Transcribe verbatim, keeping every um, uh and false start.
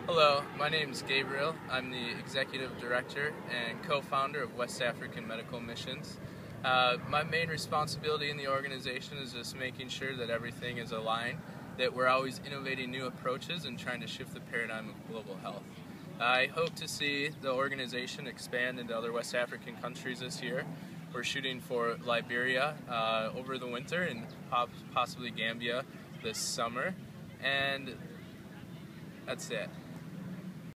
Hello, my name is Gabriel. I'm the Executive Director and co-founder of West African Medical Missions. Uh, my main responsibility in the organization is just making sure that everything is aligned, that we're always innovating new approaches and trying to shift the paradigm of global health. I hope to see the organization expand into other West African countries this year. We're shooting for Liberia uh, over the winter and possibly Gambia this summer, and that's it.